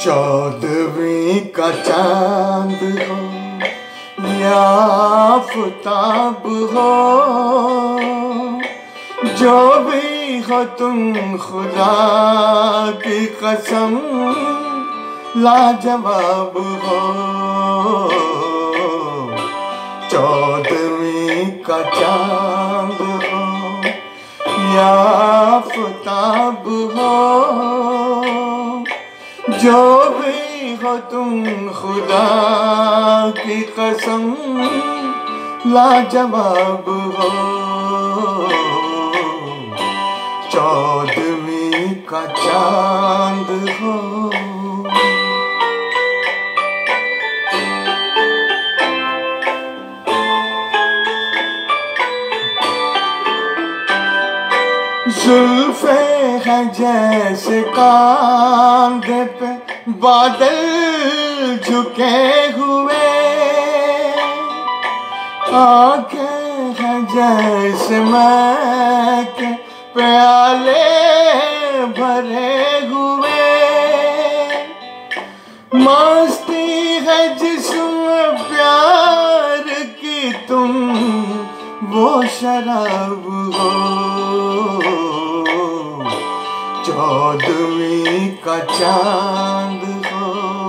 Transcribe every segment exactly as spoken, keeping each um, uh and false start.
चौदहवीं का चांद हो या आफताब हो, जो भी हो तुम खुदा की कसम लाजवाब हो। चौदहवीं का चांद हो या आफताब हो, जो भी हो तुम खुदा की कसम लाजवाब हो। चौदहवीं का चांद हो। जुल्फे है जैसे कांधे पे बादल झुके हुए, आंखें है जैसे महक प्याले भरे हुए, मस्ती है जिसमें प्यार की तुम वो शराब हो। चौदहवीं का चांद हो।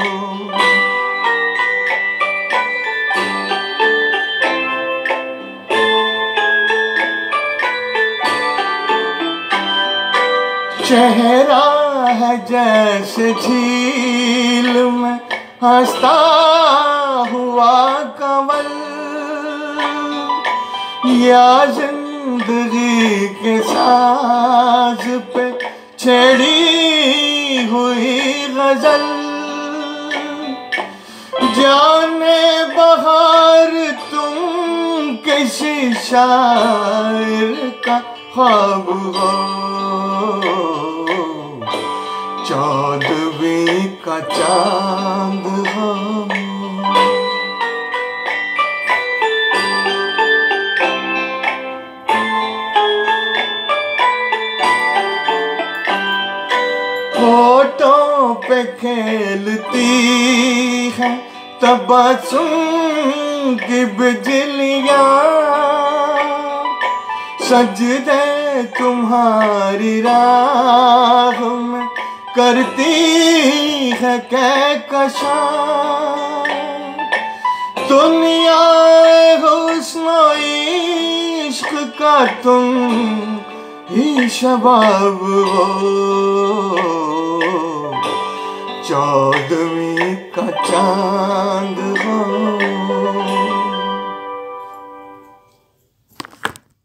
चेहरा है जैसे झील में हंसता हुआ कंवल, या जिंदगी के साज पे छेड़ी हुई गजल। जाने बहार तुम किसी शायर का ख्वाब हो। चौदहवीं का चांद हो। होठों पे खेलती है तबस्सुम की बिजलियाँ, सजदे तुम्हारी राह में करती है कहकशां। दुनिया हुस्न इश्क का तुम ही शबाब हो। चौदहवीं का चांद हो।